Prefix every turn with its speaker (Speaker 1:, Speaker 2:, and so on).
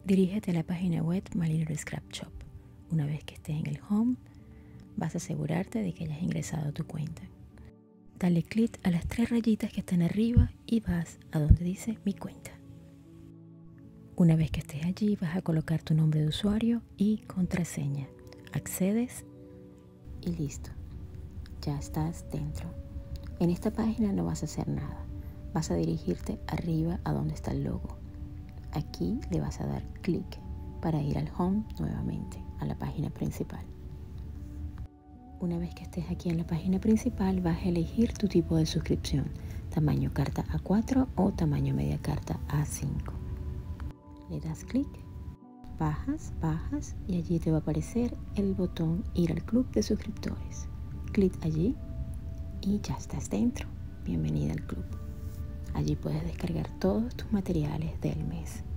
Speaker 1: Dirígete a la página web My Little Scrap Shop. Una vez que estés en el home, vas a asegurarte de que hayas ingresado a tu cuenta. Dale clic a las 3 rayitas que están arriba y vas a donde dice Mi cuenta. Una vez que estés allí, vas a colocar tu nombre de usuario y contraseña. Accedes y listo. Ya estás dentro. En esta página no vas a hacer nada. Vas a dirigirte arriba a donde está el logo. Aquí le vas a dar clic para ir al home nuevamente, a la página principal. Una vez que estés aquí en la página principal, vas a elegir tu tipo de suscripción, tamaño carta A4 o tamaño media carta A5. Le das clic, bajas y allí te va a aparecer el botón Ir al club de suscriptores. Clic allí y ya estás dentro. Bienvenida al club. Allí puedes descargar todos tus materiales del mes.